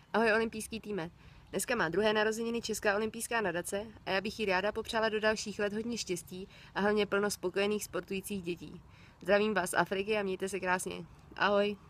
Ahoj olympijský týme. Dneska má druhé narozeniny Česká olympijská nadace a já bych jí ráda popřála do dalších let hodně štěstí a hlavně plno spokojených sportujících dětí. Zdravím vás z Afriky a mějte se krásně. Ahoj.